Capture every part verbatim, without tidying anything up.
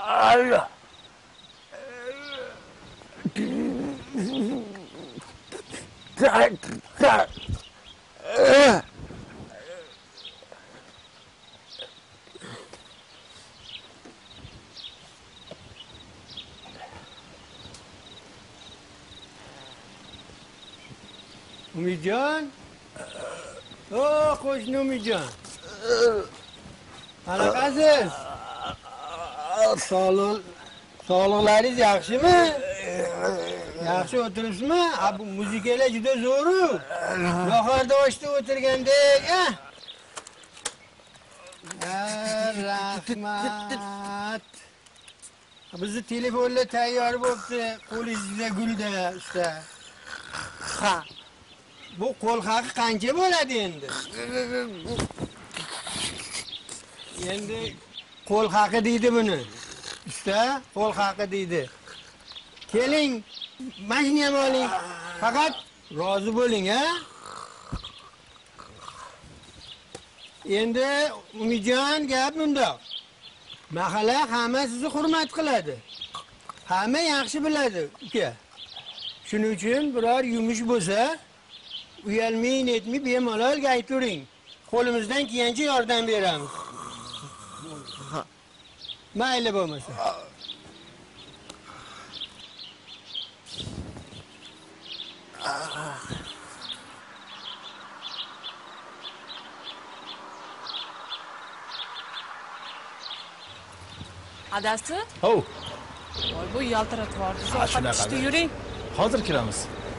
Allah. Tak, tak. Umidjon? O, qo'shni Umidjon. Qanaqasiz? Sog'liq, sog'liqlaringiz yaxshimi? Yaxshi o'tiribsizmi? Ha, bu muzikalar juda zo'ru. Bahorda oshda o'tirgandek, a? Rahmat. Bizni telefonlar tayyor bo'libdi. Qo'lingizda gulda usta. Ha. Bu qo'l haqi qancha bo'ladi endi? Endi qo'l haqi deydi buni. Usta, qo'l haqi deydi. Keling, mashina ham oling. Faqat rozi bo'ling, ha? Endi Umidjon gap bundoq. Mahalla hamma sizni hurmat qiladi. Hamma yaxshi biladi, uka. Shuning uchun biror yumush bo'lsa, uyalmay, netmay bemalol ayturing. Qo'limizdan kelgancha yordam beramiz. Mayli bo'lmasa. Adasi? Hov. Voy, bu yaltiratib yubordi. Ovqat pishdi, yuring. Hozir kiramiz.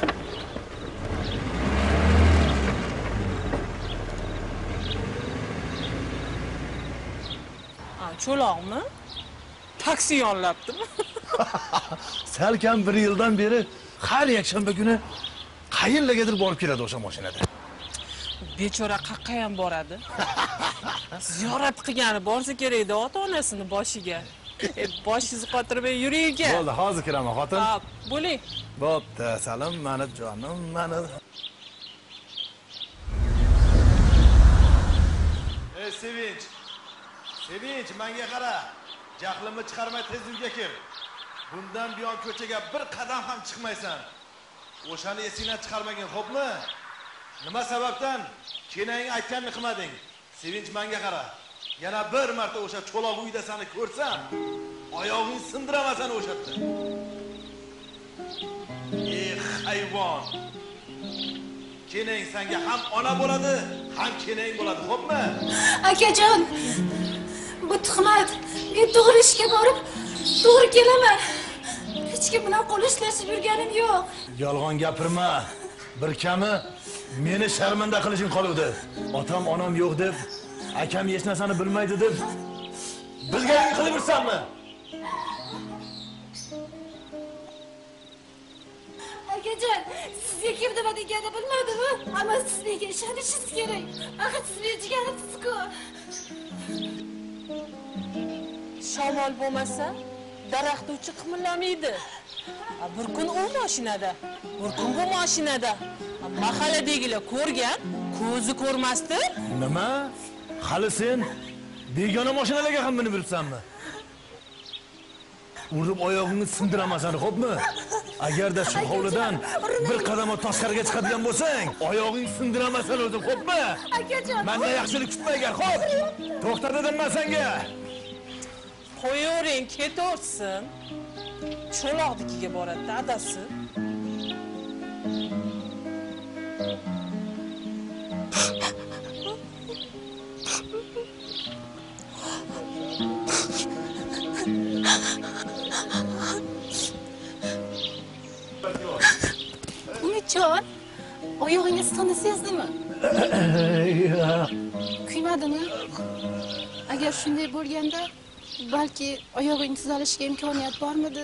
Ha, cho'loqmi? Taksi yonlabdimi? Salkam bir yildan beri har yakshanba kuni qayerlargadir borib keladi o'sha mashinada. Bechora qayerga ham boradi? Ziyorat qilgani borsa kerak-da ota-onasini boshiga. E, boshingizni qotirmay yuring uka. Bo'ldi, hozir kiraman, xotin. Ha, bo'ling. Bo'pti, salom, mani jonim, mani. Ey Sevinch. Sevinch, menga qara. Jahlimni chiqarmay tez uyga kir. Bundan buyon ko'chaga bir qadam ham chiqmaysan. O'shani esingdan chiqarmagin, xo'pmi? Nima sababdan kenaying aytganini qilmading? Sevinch, menga qara. Yana bir marta o'sha cho'loq uyda seni ko'rsam, oyog'ing sindiramasan o'sha yerda. Ey hayvon. Kenang senga ham ona bo'ladi, ham kenang bo'ladi, xo'pmi? Akajon, bu tuhmat. Men to'g'ri ishga borib, to'g'ri kelaman. Hech kim bilan qo'l ishlashib yurganim yo'q. Yolg'on gapirma. Bir kami meni sharmanda qilishing qoluvdi. Otam, onam yo'q deb, akam hech narsani bilmaydi deb bilganing qilib yursanmi? Akajon, sizga kim nima deganini bilmadimmi? Ammo siz menga ishonishingiz kerak. Axir siz meni jigarimsiz-ku. Shamol bo'lmasa, daraxt uchi qimirlamaydi. Bir kun u mashinada, bir kun bu mashinada. Mahalladagilar ko'rgan, ko'zi ko'rmasdi. Nima? Hali sen begona mashinalarga ham minib yuribsanmi? Urib oyog'ingni sindiramasan, xo'pmi? Agarda shu hovlidan bir qadam tashqariga chiqadigan bo'lsang, oyog'ing sindiramasan o'zing, xo'pmi? Akajon, mendan yaxshilik kutmaygan, xo'p? To'xta dedim men senga. Qo'yavering, ketaversin. Cho'loqnikiga boradi, adasi. Umidjon, oyog'ingiz siqindi sezdimi? Kuymadimi? Agar shunday bo'lganda, balki oyog'ing tuzalishiga imkoniyat bormidi?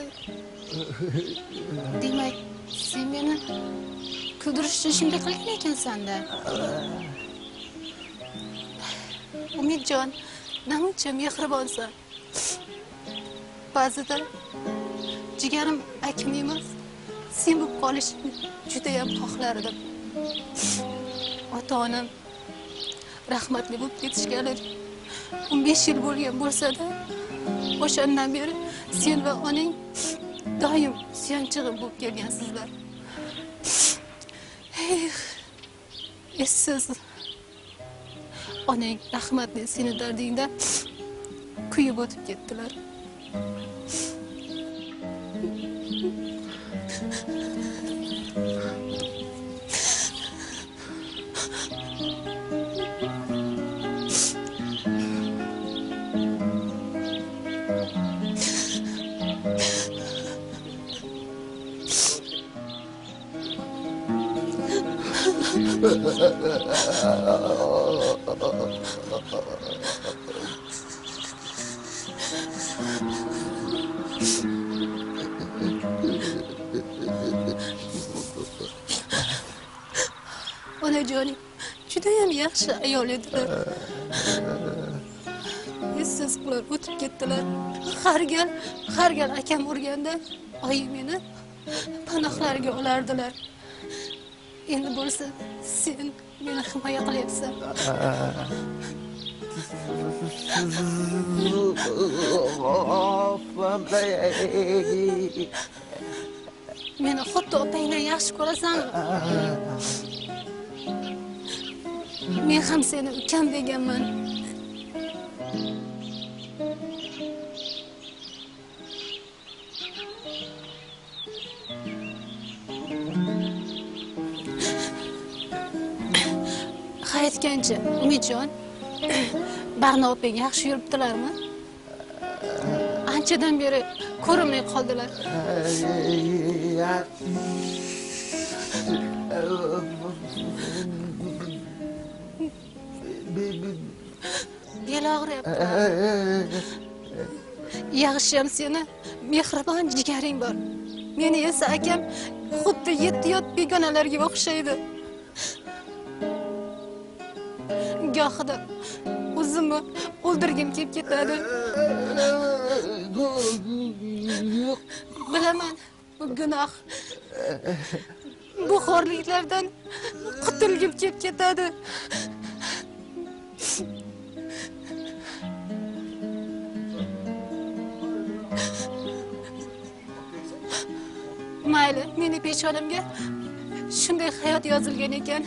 Demak, sen meni kuldirish uchun shunday qilgan ekansan-da. Umidjon, namuncha mehribonsan. Ba'zida jigarim akim emas, sen bo'lib qolishni juda ham xohlardim. Ota-onam rahmatli bo'lib ketishganida o'n besh yil bo'lgan bo'lsa-da, o'shandan beri sen va onang doim suyanchig'im bo'lib kelgansizlar. Essiz. Onang rahmatli seni dardingda kuyib o'tib ketdilar. Onajonim judayam yaxshi ayol edilar. Essiz ular o'tib ketdilar. Har gal, har gal akam urganda oyim meni panohlariga olardilar. Endi bo'lsa sen meni himoya qilyapsan. Meni xuddi opangdan yaxshi ko'rasanmi? Men ham seni ukam deganman. Aytgancha, Umidjon, Barno opang yaxshi yuribdilarmi? Anchadan beri ko'rinmay qoldilar. Bel og'riyapti. Yaxshiyam seni mehribon jigaring bor. Meni esa akam xuddi yetti yot begonalarga o'xshaydi. Gohida o'zimni o'ldirgim kelib ketadi. Bilaman, bu gunoh. Bu xo'rliklardan qutulgim kelib ketadi. Mayli, meni peshonamga shunday hayot yozilgan ekan.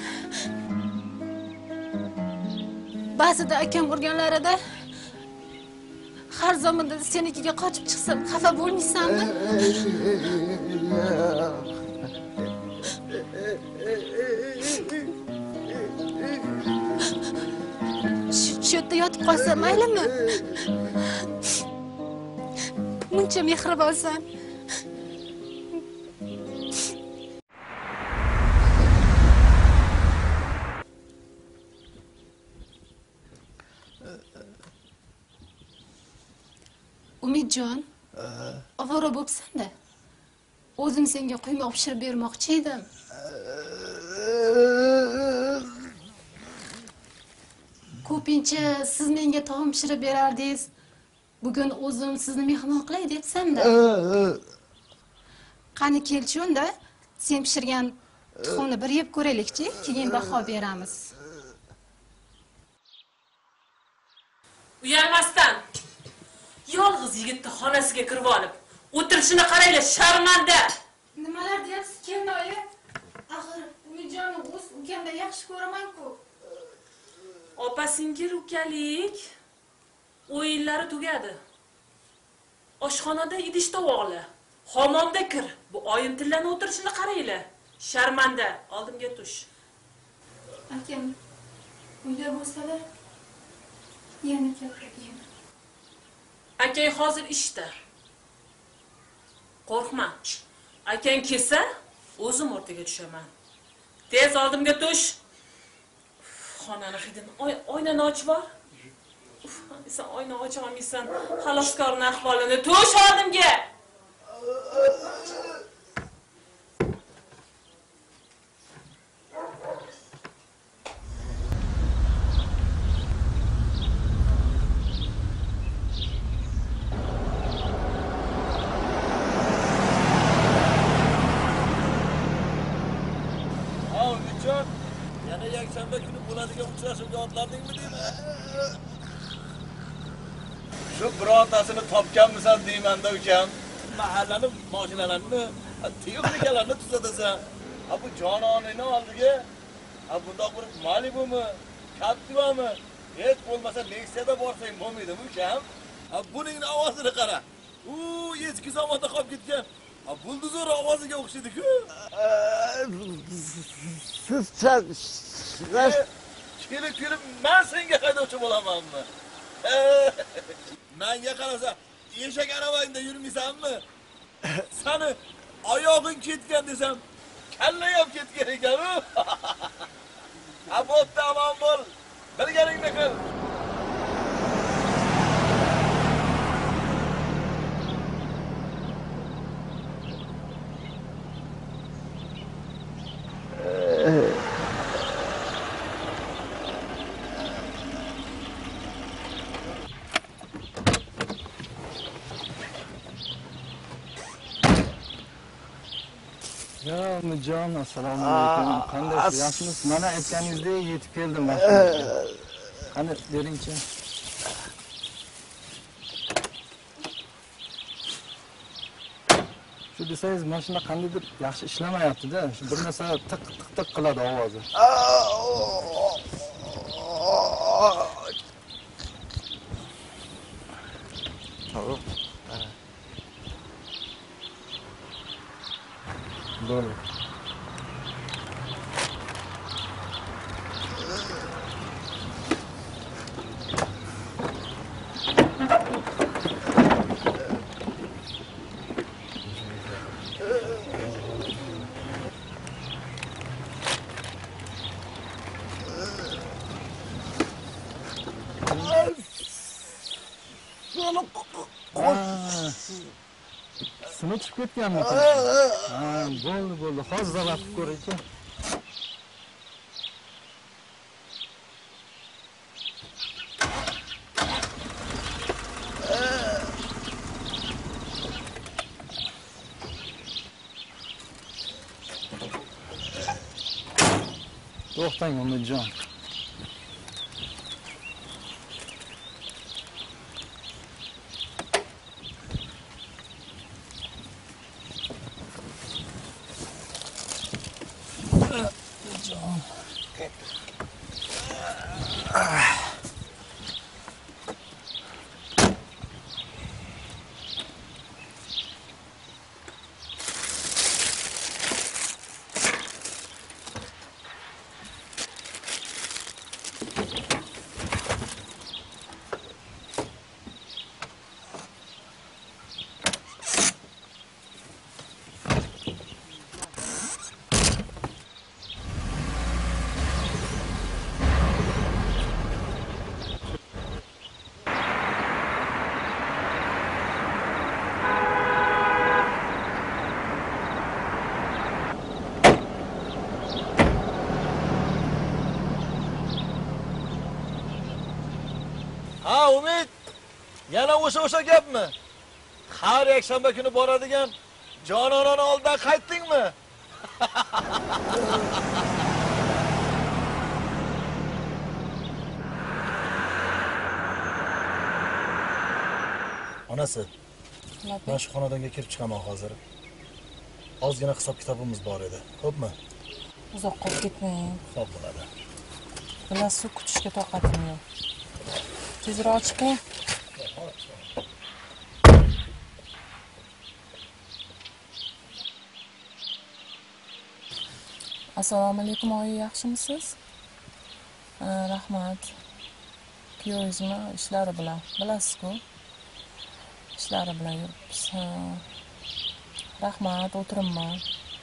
Ba'zida akam urganlarida har zamonda senikiga qochib chiqsam xafa bo'lmaysanmi? Shu yerda yotib qolsam maylimi? Muncha mehribonsan. Umidjon, avvora bo'psan-da. O'zim senga quymoq pishirib bermoqchi edim. Ko'pincha siz menga taom pishirib berardingiz. Bugun o'zim sizni mehmon qilay debsam-da. Qani kelchi unda, sen pishirgan tuxumni bir yeb ko'raylikchi, keyin baho beramiz. Uyalmasdan yolg'iz yigitni xonasiga kirib olib, o'tirishini qaranglar, sharmanda. Nimalar deyapsiz, kelinoyi? Axir Umidjonni o'z ukamda yaxshi ko'raman-ku. Opa-singil ukalik o'yinlari tugadi. Oshxonada idish tovoqlar, hammomda kir. Bu oyim tillani o'tirishini qaranglar. Sharmanda, oldimga tush. Akam uyda bo'lsa-da, yana keladi. Akang hozir ishda. Qo'rqma. Akang kelsa, o'zim o'rtaga tushaman. Tez oldimga tush. Xonani hidini, oynani ochib bor. Uf, sen oyna ocha olmaysan. Xaloskorning ahvolini tush oldimga. Yana yakshanba kuni bo'ladigan uchrashuvga otlandingmi deyman? Shu birorta bolasini topganmisan deymanda ukam. Mahallani mashinalarini, texnikalarni tuzatasan. Ha bu jononini oldiga, ha bundoq bir Malibu'mi, Captiva'mi, hech bo'lmasa Nexia'da borsang bo'lmaydimi ukam? Ha buning ovozini qara. U eski zamonda qolib ketgan. Ha buldozor ovoziga o'xshaydi-ku. Siz Kelib kelib men senga haydovchi bo'lamanmi? Menga qarasa, eshak aravangda yurmaysanmi? Sani oyog'ing ketgan desam, kallang ham ketgan ekan-ku. Ha bo'pti, omon bo'l. Bilganingni qil. Ya Umidjon, assalomu alaykum. Qandaysiz? Yaxshimisiz? Mana aytganingizdek yetib keldim mashinaga. Qani beringchi. Shu desangiz, mashina qandaydir yaxshi ishlamayapti-da. Shu bir narsa tiq tiq tiq qiladi ovozi. Bo'ldi. Seni chiqib ketganmi? Ha, bo'ldi, bo'ldi. Hozir zabatib ko'raychi. To'xtang, Umidjon. Ha Umid, yana o'sha o'sha gapmi? Har yakshanba kuni boradigan jononani oldidan qaytdingmi? Onasi, men shu xonadonga kirib chiqaman hozir. Ozgina hisob kitobimiz bor edi. Xo'pmi? Uzoq qolib ketmang. Xo'p bo'ladi. Bilasiz, kutishga toqatim yo'q. Tezroq chiqing. Assalomu alaykum, oyi, yaxshimisiz? Rahmat. Kuyovingizmi ishlari bilan, bilasiz-ku? Ishlari bilan yuribmiz. Rahmat, o'tirinman.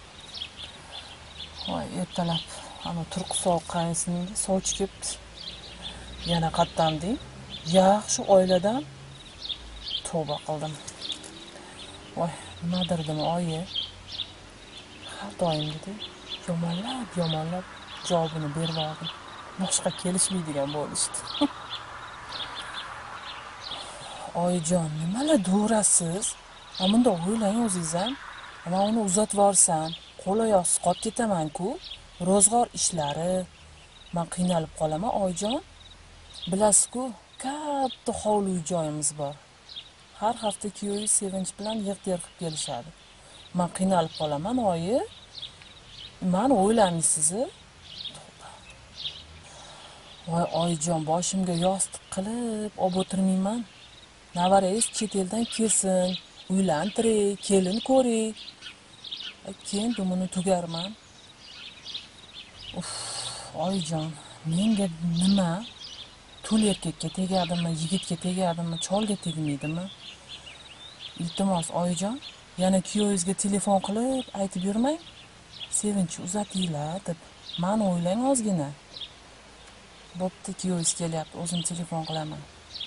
Voy, ertalab ana turq sovuqqanisining sovchi kelibdi. Yana qattamding. Yaxshi oiladan tavba qildim. Voy, nimadir demi oyi? Har doimgidek yomonlab, yomonlab javobini berib oldim. Boshqa kelishmaydigan bo'lishdi. Oyijon, nimalar do'rasiz? Amunda o'ylang o'zingiz ham. Men uni uzatib yuborsam, qo'l oyoqsiz qolib ketaman-ku. Ro'zg'or ishlari, men qiynalib qolaman, oyijon. Bilasiz-ku, katta hovli joyimiz bor. har hafta kuyovingiz Sevinch bilan yig'ter qilib kelishadi. Men qiynalib qolaman, oyi. Men o'ylamaysiz-ku? Voy oyijon, boshimga yostiq qilib olib o'tirmayman. Navarangiz chet eldan kelsin, uylantiring, kelin ko'ring. Keyin dumini tugarman. Uf, oyijon, menga nima? Tul erkakka tegadimi, yigitga tegadimi, cholga tegmaydimi? Iltimos oyijon, yana kuyovingizga telefon qilib aytib yurmang. Sevinch uzatinglar deb. Meni o'ylang ozgina. Bo'pti, kuyovingiz kelyapti, o'zim telefon qilaman.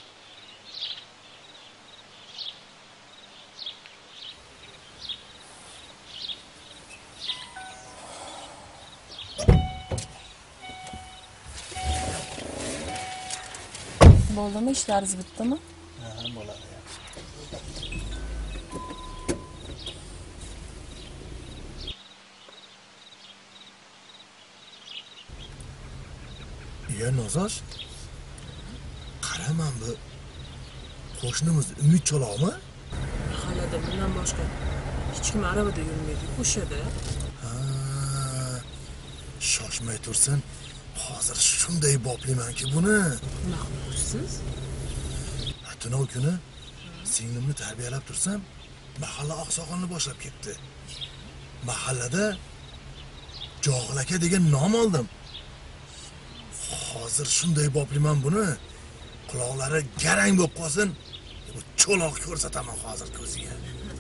Bo'ldimi, ishlaringiz bitdimi? Ha, bo'ladi. Ya Nozosh, qaraman bu qo'shnimiz Umid Choloqmi? Mahallada bundan boshqa hech kim aravada yurmaydi, o'shada. Ha, shoshmay tursin. Hozir shunday boplimanki buni. Nima qilasiz? Tunov kuni singlimni tarbiyalab tursam, mahalla oqsoqolni boshlab ketdi. Mahallada Jog'il aka degan nom oldim. Hozir shunday bopliman buni. Quloqlari garang bo'lib qolsin. Bu cho'loq ko'rsataman hozir ko'ziga.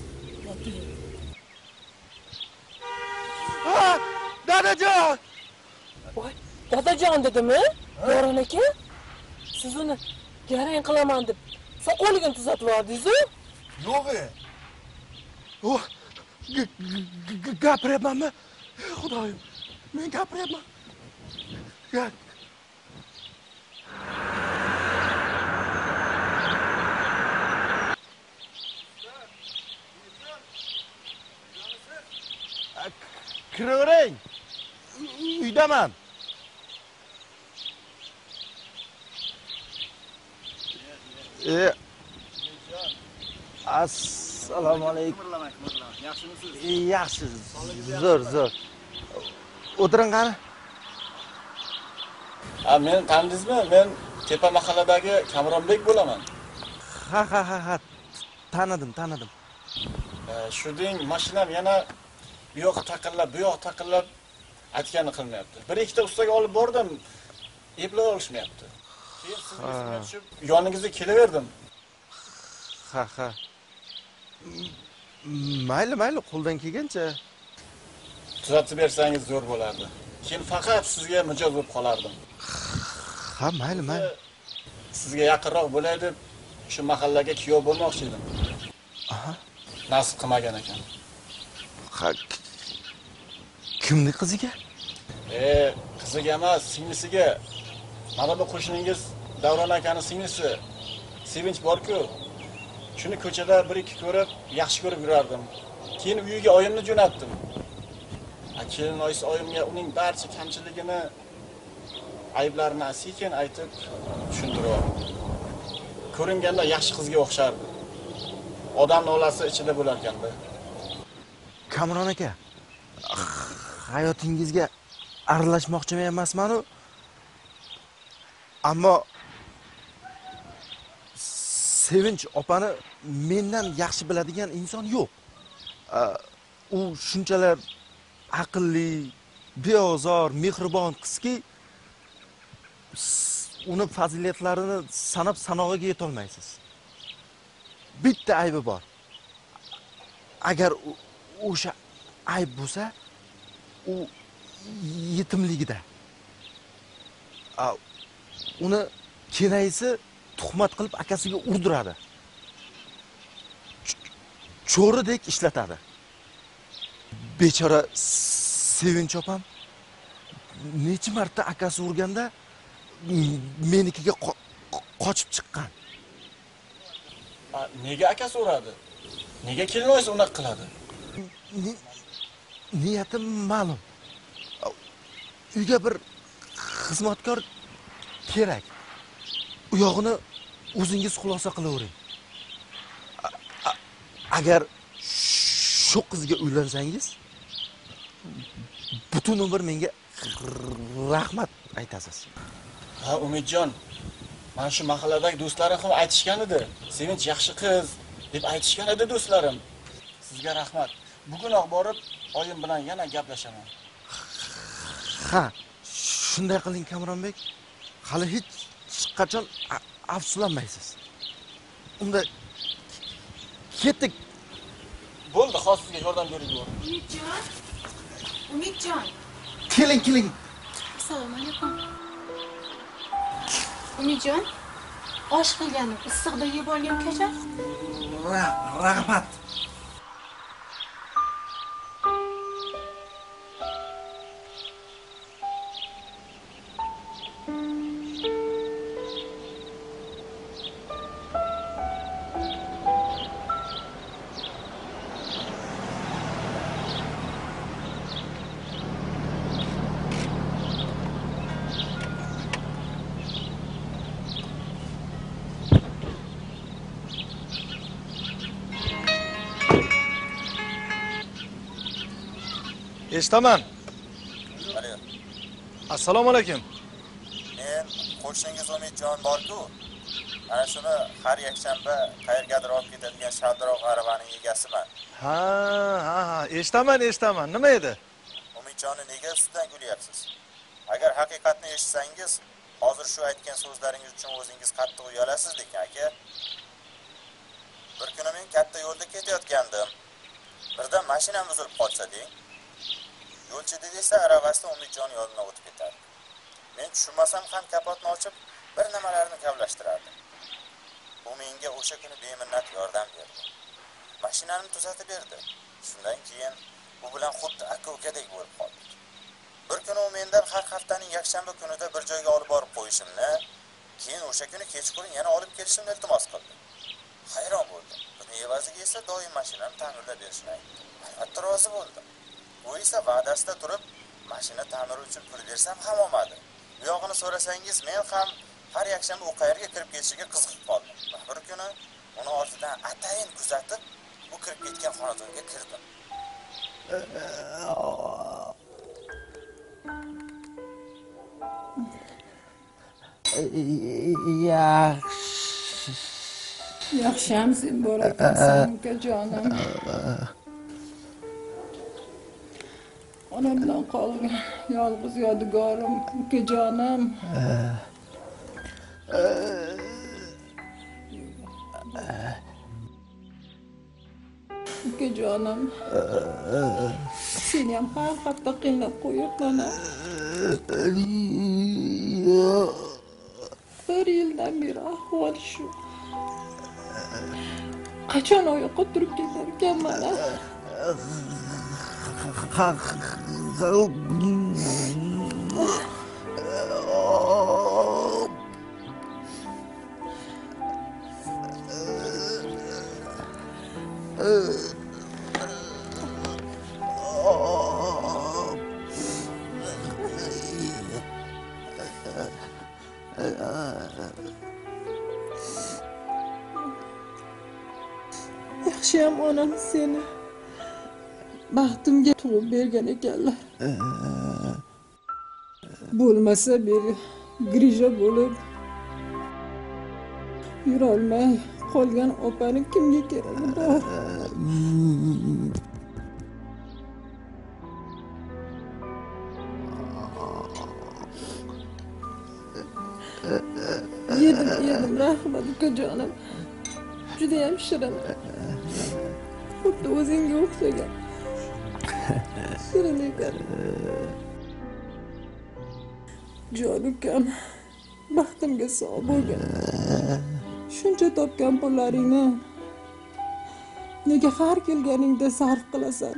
Ha! Dadajon! Voy, dadajon dedimi? Yoron aka? Siz uni garang qilaman deb soqoligini tuzatib yordingiz-ku? Yo'q-e. Oh, gapiryapmanmi? Xudoyim, men gapiryapman. Gap. Kiravering. Uydaman. E, assalomu alaykum. Yaxshimisiz? Yaxshi, zo'r, zo'r. O'tiring qani. Ha, men tanidingizmi? Men tepa mahalladagi Kamronbek bo'laman. Ha, ha, ha, ha. Tanidim, tanidim. E, shu deng mashinam yana bu yoq taqillab, bu yoq taqillab aytganini qilmayapti. Bir ikkita ustaga olib bordim, eplay olishmayapti. Keyin sizga esga tushib, yoningizga kelaverdim. Ha, ha. Mayli, mayli, qo'ldan kelgancha. Tuzatib bersangiz zo'r bo'lardi. Keyin faqat sizga mijoz bo'lib qolardim. Ha, mayli, mayli. Sizga yaqinroq bo'lay deb shu mahallaga kuyov bo'lmoqchi edim. Aha. Nasib qilmagan ekan. Ha. Kimni qiziga? E, qiziga emas, singlisiga. Mana bu qo'shningiz Davron akaning singlisi Sevinch bor-ku. Shuni ko'chada bir ikki ko'rib, yaxshi ko'rib yurardim. Keyin uyiga oyimni jo'natdim. Keyin oyisi oyimga uning barcha kamchiligini, ayblarini sekin aytib tushuntirdim. Ko'ringanda yaxshi qizga o'xshardi. Odam nolasi ichida bo'lar ekanda. Kamron aka, hayotingizga aralashmoqchi emasman-ku. Ammo Sevinch opani mendan yaxshi biladigan inson yo'q. U shunchalar aqlli, beozor, mehribon qizki, uni fazilatlarini sanab sanog'iga yeta olmaysiz. Bitta aybi bor. Agar o'sha ayb bo'lsa, u yetimligida. Uni kenayisi tuhmat qilib akasiga urdiradi. Cho'ridek ishlatadi. Bechora Sevinch opam necha marta akasi urganda menikiga qochib chiqqan. Nega akasi uradi? Nega kelinoyisi unaqa qiladi? Niyati ma'lum. Uyga bir xizmatkor kerak. U yog'ini o'zingiz xulosa qilavering. agar shu qizga uylansangiz butun umr menga rahmat aytasiz. Ha, Umidjon, mana shu mahalladagi do'stlarim ham aytishgan edi. Sevinch yaxshi qiz deb aytishgan edi do'stlarim. Sizga rahmat. Bugunoq borib oyim bilan yana gaplashaman. Ha, shunday qiling Kamronbek. Hali hech qachon afsuslanmaysiz. Unda ketdik. Bo'ldi, hozir sizga yordam beraylik. Umidjon. Umidjon. Keling, keling. Assalomu alaykum. Umidjon, osh qilganim issiqda yeb olgin kecha. Rahmat. Eshitaman. Alo. Assalomu alaykum. Men qo'shningiz Umidjon bor-ku. Ana shuni har yakshanba qayergadir olib ketadigan shaldiroq aravaning egasiman. Ha, ha, ha, eshitaman, eshitaman. Nima edi? Umidjonni nega ustidan kulyapsiz? Agar haqiqatni eshitsangiz, hozir shu aytgan so'zlaringiz uchun o'zingiz qattiq uyalasiz lekin aka. Bir kuni men katta yo'lda ketayotgandim. Birdan mashinam buzilib qolsa deng. Yo'lchida esa aravasida Umidjon yo'lidan o'tib ketadi. Men tushunmasam ham kapotni ochib, bir nimalarni kavlashtirardi. U menga o'sha kuni beminnat yordam berdi. Mashinani tuzatib berdi. Shundan keyin u bilan xuddi aka-ukadek bo'lib qoldik. Bir kuni u mendan har haftaning yakshanba kunida bir joyga olib borib qo'yishimni, keyin o'sha kuni kechqurun yana olib kelishimni iltimos qildi. Hayron bo'ldim. Buni evaziga esa doim mashinani ta'mirlab berishini aytdi. Albatta rozi bo'ldim. U esa va'dasida turib, mashina ta'miri uchun pul bersam ham olmadi. Bu yog'ini so'rasangiz, men ham har yakshanba u qayerga kirib ketishiga qiziqib qoldim. Bir kuni uni ortidan atayin kuzatib, u kirib ketgan xonadonga kirdim. Yaxshi. Yaxshimisiz bo'lakansan ukajonim. Onamdan qolgan yolg'iz yodigorim ukajonim. Ukajonim. Seni ham har hafta qiynab qo'yibman. Bir yildan beri ahvol shu. Qachon oyoqqa turib ketar ekanman? Yaxshiyam onam seni baxtimga tug'ib bergan ekanlar. Bo'lmasa beri grija bo'lib yurolmay qolgan opani kimga keragi bor? Yedim, yedim, rahmat ukajonim. Judayam shirin. Xuddi o'zingga o'xshagan. Shirin ekan. Jon ukam, baxtimga sog' bo'lgin. Shuncha topgan pullaringni nega har kelganingda sarf qilasan?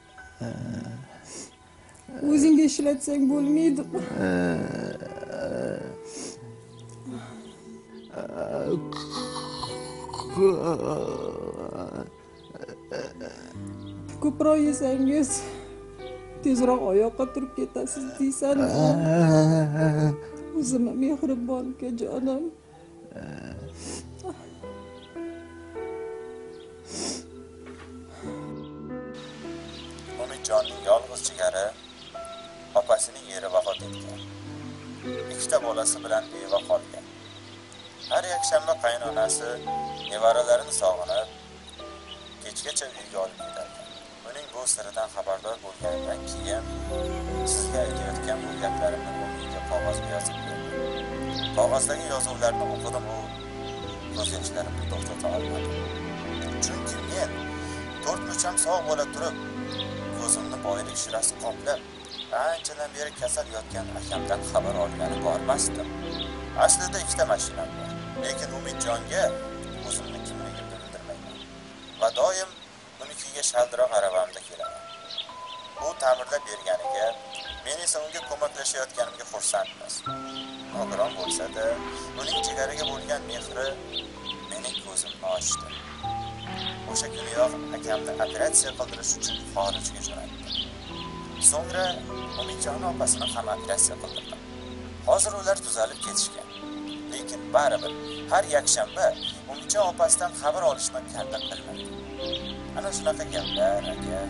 O'zingga ishlatsang bo'lmaydimi? Ko'proq yesangiz tezroq oyoqqa turib ketasiz deysan. O'zimga mehribon ukajonim. Umidjonning yolg'iz jigari opasining eri vafot etgan. Ikkita bolasi bilan beva qolgan. Har yakshanba qaynonasi nevaralarini sog'inib, kechgacha uyga olib kelarkan. Uning bu siridan xabardor bo'lganidan keyin sizga aytayotgan bu gaplarimni menga qog'ozga yozib berdi. Qog'ozdagi yozuvlarni o'qidim, u ko'z yoshlarimni to'xtata olmadim. Chunki men to'rt mucham sog' bo'la turib, ko'zimni boylik shirasi qoplab, anchadan beri kasal yotgan akamdan xabar olgani bormasdim. Aslida ikkita mashinam bor, lekin Umidjonga o'zimni kimligimni bildirmayman va doim unikiga shaldiroq aravamda kelaman. U ta'mirlab berganiga, men esa unga ko'maklashayotganimga xursandman. Nogiron bo'lsa-da, uning jigariga bo'lgan mehri mening ko'zimni ochdi. O'sha kuniyoq akamni operatsiya qildirish uchun xorijga jo'natdim. So'ngra Umidjon opasini ham operatsiya qildirdim. Hozir ular tuzalib ketishgan. Lekin baribir har yakshanba Umidjon opasidan xabar olishni kanda qilmaydi. Ana shunaqa gaplar, aka.